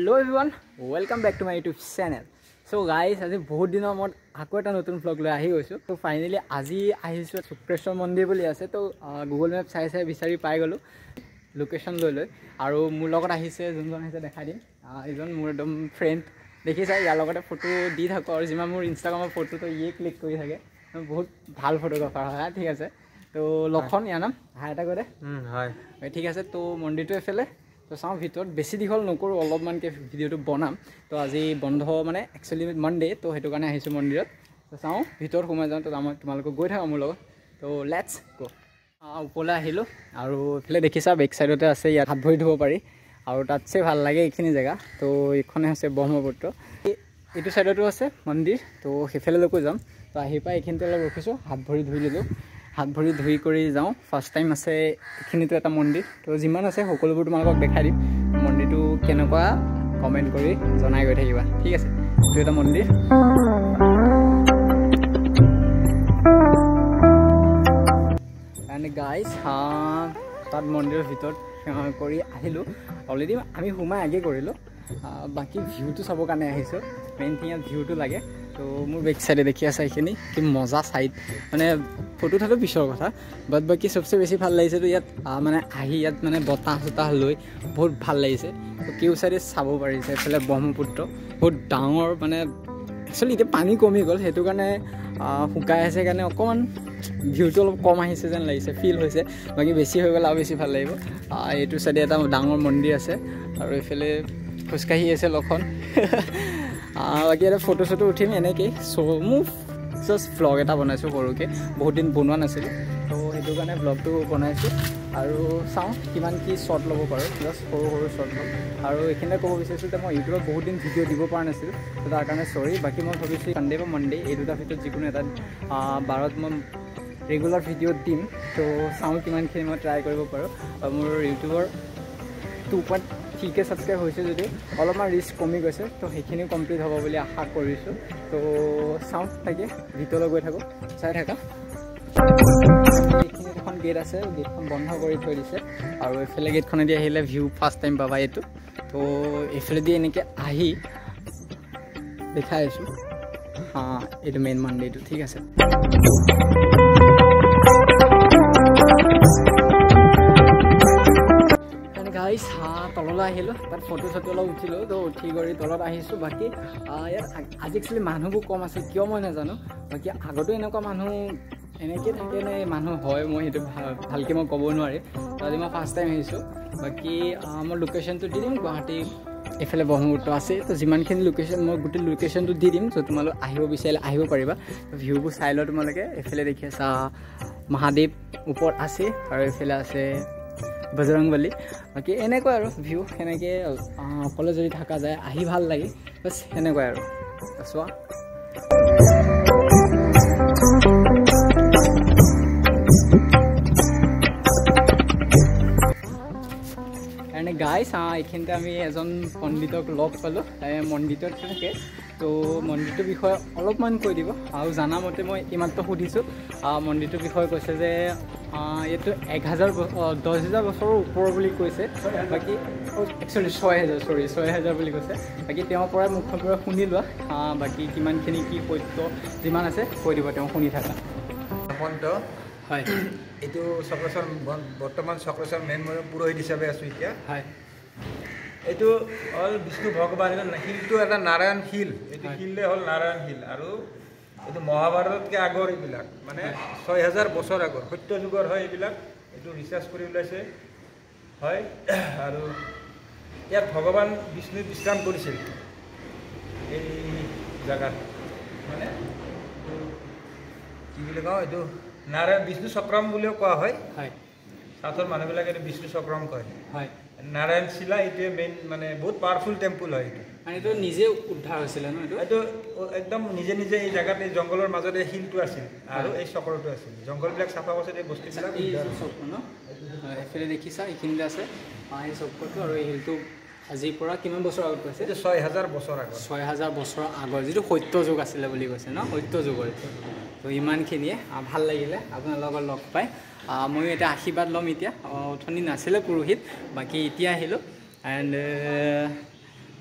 Hello everyone, welcome back to my YouTube channel. So guys, আজি বহুত দিনৰ মত আকৌ এটা নতুন vlog লৈ আহি গৈছো. তো ফাইনালি আজি আহিছো চক্ৰেশ্বৰ মন্দিৰ বুলি আছে. তো গুগল মেপ চাই বিচাৰি পাই গলো লোকেশন লৈ আৰু মোৰ লগত আহিছে যোনজন আহিছে দেখাই দিম. এজন মোৰ একদম ফ্ৰেণ্ড দেখিছা ইয়াৰ লগতে ফটো দি থাকো আৰু যিমান মোৰ ইনষ্টাগ্ৰামৰ ফটো তো ইয়ে ক্লিক কৰি থাকে. বহুত ভাল ফটোগ্ৰাফাৰ হয় ঠিক আছে. তো লক্ষণ ইয়াৰ নাম হাই এটা কৰে হয় ঠিক আছে. তো মন্দিৰটো এফালে তো চাওঁ ভিতৰত বেছি দীঘল নকৰোঁ অলপমানকৈ ভিডিঅ'টো বনাম. তো আজি বন্ধ মানে একচুৱেলি মানডে তো সেইটো কাৰণে আহিছোঁ মন্দিৰত. তো চাওঁ ভিতৰত সোমাই যাওঁ. তো আমাৰ তোমালোকক গৈ থাকা মোৰ লগত. তো লেটছ গ' ওপৰলৈ আহিলোঁ আৰু এইফালে দেখিছা বেক চাইডতে আছে ইয়াত হাত ভৰি ধুব পাৰি আৰু তাতছে ভাল লাগে এইখিনি জেগা. তো এইখনে হৈছে ব্ৰহ্মপুত্ৰ. এইটো চাইডতো আছে মন্দিৰ. তো সেইফালেলৈকো যাম. তো আহি পাই এইখিনিতে অলপ ৰখিছোঁ হাত ভৰি ধুই ল'লোঁ. হাত ভৰি ধুই কৰি যাওঁ. ফাৰ্ষ্ট টাইম আছে এইখিনিতো এটা মন্দিৰ. তো যিমান আছে সকলোবোৰ তোমালোকক দেখাই দিম. মন্দিৰটো কেনেকুৱা কমেণ্ট কৰি জনাই গৈ থাকিবা ঠিক আছে. এইটো এটা মন্দিৰ. এণ্ড গাইজ তাত মন্দিৰৰ ভিতৰত সেৱা কৰি আহিলোঁ. অলৰেডি আমি সোমাই আগে কৰিলোঁ. বাকী ভিউটো চাবৰ কাৰণে আহিছোঁ. মেইন থিং ইয়াত ভিউটো লাগে. তো মোৰ বেক চাইডে দেখি আছে এইখিনি কি মজা চাইড মানে ফটো উঠাটো পিছৰ কথা বাট বাকী চবচে বেছি ভাল লাগিছেতো ইয়াত মানে আহি ইয়াত মানে বতাহ চতাহ লৈ বহুত ভাল লাগিছে. তো কেউ চাইডে চাব পাৰিছে এইফালে ব্ৰহ্মপুত্ৰ বহুত ডাঙৰ মানে একচুৱেলি এতিয়া পানী কমি গ'ল সেইটো কাৰণে শুকাই আছে কাৰণে অকণমান ভিউটো অলপ কম আহিছে যেন লাগিছে ফিল হৈছে. বাকী বেছি হৈ গ'লে আৰু বেছি ভাল লাগিব. এইটো চাইডে এটা ডাঙৰ মন্দিৰ আছে আৰু এইফালে খোজকাঢ়ি আছে লক্ষণ. বাকী এটা ফটো চটো উঠিম এনেকৈ. চ' মোৰ জাষ্ট ভ্লগ এটা বনাইছোঁ সৰুকৈ বহুত দিন বনোৱা নাছিলোঁ. তো সেইটো কাৰণে ভ্লগটো বনাইছোঁ আৰু চাওঁ কিমান কি শ্বট ল'ব পাৰোঁ. জাষ্ট সৰু সৰু শ্বট ল'ম আৰু এইখিনিতে ক'ব বিচাৰিছোঁ যে মই ইউটিউবত বহুত দিন ভিডিঅ' দিব পৰা নাছিলোঁ. তো তাৰ কাৰণে চৰি. বাকী মই ভাবিছোঁ ছানডে বা মনডে এই দুটাৰ ভিতৰত যিকোনো এটা বাৰত মই ৰেগুলাৰ ভিডিঅ' দিম. তো চাওঁ কিমানখিনি মই ট্ৰাই কৰিব পাৰোঁ. আৰু মোৰ ইউটিউবৰ 2.3K ছাবস্ক্ৰাইব হৈছে যদিও অলপমান ৰিচ কমি গৈছে. তো সেইখিনিও কমপ্লিট হ'ব বুলি আশা কৰিছোঁ. তো চাওঁ তাকে ভিতৰলৈ গৈ থাকোঁ চাই থাকা. এইখিনিত এখন গেট আছে. গেটখন বন্ধ কৰি থৈ দিছে আৰু এইফালে গেটখনেদি আহিলে ভিউ ফাৰ্ষ্ট টাইম পাবা এইটো. তো এইফালেদি এনেকৈ আহি দেখাই আছোঁ. এইটো মেইন মন্দিৰটো ঠিক আছে. গাইজ তললৈ আহিলোঁ. তাত ফটো চটো অলপ উঠিলোঁ. তো উঠি কৰি তলত আহিছোঁ. বাকী ইয়াত আজি একচুৱেলি মানুহবোৰ কম আছে কিয় মই নাজানো. বাকী আগতো এনেকুৱা মানুহ এনেকৈ থাকে নে মানুহ হয় মই সেইটো ভালকৈ মই ক'ব নোৱাৰিম. আজি মই ফাৰ্ষ্ট টাইম আহিছোঁ. বাকী মই লোকেশ্যনটো দি দিম. গুৱাহাটী এইফালে ব্ৰহ্মপুত্ৰ আছে. তো যিমানখিনি লোকেশ্যন মই গোটেই লোকেশ্যনটো দি দিম. চ' তোমালোক আহিব বিচাৰিলে আহিব পাৰিবা. ভিউবোৰ চাই লওঁ তোমালোকে. এইফালে দেখি আছা মহাদেৱ ওপৰত আছে আৰু এইফালে আছে বজৰংবলী. বাকী এনেকুৱা আৰু ভিউ সেনেকৈ অকলে যদি থকা যায় আহি ভাল লাগে বাছ সেনেকুৱাই আৰু চোৱা. এনে গাইজ এইখিনিতে আমি এজন পণ্ডিতক লগ পালোঁ. মন্দিৰটোত থাকে. তো মন্দিৰটোৰ বিষয়ে অলপমান কৈ দিব. আৰু জানামতে মই ইমাত্ৰ সুধিছোঁ মন্দিৰটোৰ বিষয়ে কৈছে যে এইটো 10,000 বছৰৰ ওপৰ বুলি কৈছে. বাকী একচুৱেলি 6,000 বুলি কৈছে. বাকী তেওঁৰ পৰাই মুখৰ পৰা শুনি লোৱা. বাকী কিমানখিনি কি সত্য যিমান আছে কৈ দিব তেওঁ শুনি থাকা. হয় এইটো চক্ৰেশ্বৰ বৰ্তমান চক্ৰেশ্বৰ মেইন পুৰোহিত হিচাপে আছোঁ এতিয়া. হয় এইটো হ'ল বিষ্ণু ভগৱান. শিলটো এটা নাৰায়ণ শিল. এইটো শিলে হ'ল নাৰায়ণ শিল আৰু এইটো মহাভাৰততকৈ আগৰ এইবিলাক মানে 6,000 বছৰ আগৰ সত্য যুগৰ হয় এইবিলাক. এইটো ৰিচাৰ্চ কৰি ওলাইছে হয়. আৰু ইয়াত ভগৱান বিষ্ণু বিশ্ৰাম কৰিছিল এই জেগাত. মানে কি বুলি কওঁ এইটো নাৰায়ণ বিষ্ণু চক্ৰম বুলিও কোৱা হয়. চাউথৰ মানুহবিলাকে এইটো বিষ্ণু চক্ৰম কয়. হয় নাৰায়ণ শিলা এইটোৱে মেইন মানে বহুত পাৱাৰফুল টেম্পুল হয় এইটো. এইটো নিজে উদ্ধাৰ হৈছিলে ন? এইটো একদম নিজে নিজে এই জেগাত এই জংঘলৰ মাজতে শিলটো আছিল আৰু এই চক্ৰটো আছিল. জংঘলবিলাক চাফা কৰিছে এই বস্তুবিলাক চক্ৰ ন? এইফালে দেখিছা এইখিনিতে আছে এই চক্ৰটো আৰু এই শিলটো আজিৰ পৰা কিমান বছৰ আগত কৈছে? এইটো 6,000 বছৰ আগত. 6,000 বছৰ আগৰ যিটো সত্য যুগ আছিলে বুলি কৈছে ন? সত্য যুগৰ. তো ইমানখিনিয়ে ভাল লাগিলে আপোনালোকৰ লগ পাই. ময়ো এতিয়া আশীৰ্বাদ ল'ম. এতিয়া অথনি নাছিলে পুৰোহিত বাকী এতিয়া আহিলোঁ এণ্ড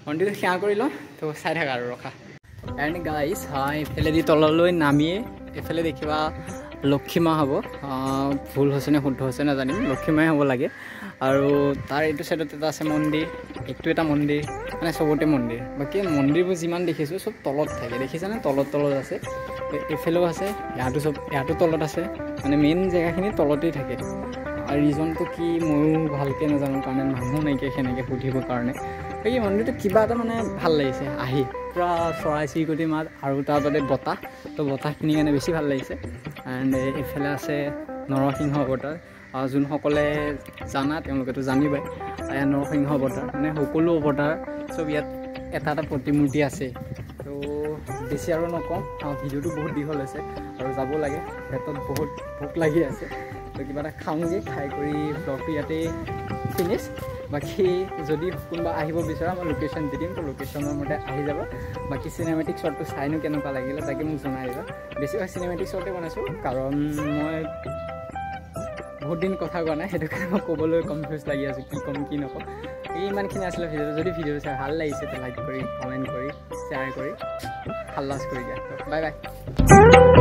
মন্দিৰটো সেৱা কৰি লওঁ তো চাই থাকা আৰু ৰখা এণ্ড গাইজ এইফালেদি তললৈ নামিয়ে এইফালে দেখিবা লক্ষীমা হ'ব ভুল হৈছে নে শুদ্ধ হৈছে নাজানিম লক্ষীমাই হ'ব লাগে আৰু তাৰ এইটো চাইডত এটা আছে মন্দিৰ এইটো এটা মন্দিৰ মানে চবতে মন্দিৰ বাকী মন্দিৰবোৰ যিমান দেখিছোঁ চব তলত থাকে দেখিছানে তলত আছে এইফালেও আছে ইয়াতো তলত আছে মানে মেইন জেগাখিনি তলতেই থাকে আৰু ৰিজনটো কি ময়ো ভালকৈ নাজানো কাৰণে মানুহ নাইকিয়া সেনেকৈ সুধিবৰ কাৰণে এই মন্দিৰটো কিবা এটা মানে ভাল লাগিছে আহি পূৰা চৰাই চিৰিকটি মাত আৰু তাৰ বাদে বতাহ তো বতাহখিনিৰ কাৰণে বেছি ভাল লাগিছে এণ্ড এইফালে আছে নৰসিংহ অৱতাৰ যোনসকলে জানা তেওঁলোকেতো জানিবাই নৰসিংহ অৱতাৰ মানে সকলো অৱতাৰ চব ইয়াত এটা এটা প্ৰতিমূৰ্তি আছে তো বেছি আৰু নকওঁ ভিডিঅ'টো বহুত দীঘল হৈছে আৰু যাব লাগে পেটত বহুত ভোক লাগি আছে তো কিবা এটা খাওঁগৈ খাই কৰি ব্লগটো ইয়াতেই ফিনিছ বাকী যদি কোনোবা আহিব বিচৰা মই লোকেশ্যন দি দিম তো লোকেশ্যনৰ মতে আহি যাব বাকী চিনেমেটিক শ্বটটো চাইনো কেনেকুৱা লাগিলে তাকে মোক জনাই দিবা বেছিভাগ চিনেমেটিক শ্বটে বনাইছোঁ কাৰণ মই বহুত দিন কথা কোৱা নাই সেইটো কাৰণে মই ক'বলৈ কনফিউজ লাগি আছোঁ কি ক'ম কি নক'ম ইমানখিনি আছিলে ভিডিঅ'টো যদি ভিডিঅ'টো চাই ভাল লাগিছে তো লাইক কৰি কমেণ্ট কৰি শ্বেয়াৰ কৰি হাল্লাছ কৰি দিয়া বাই বাই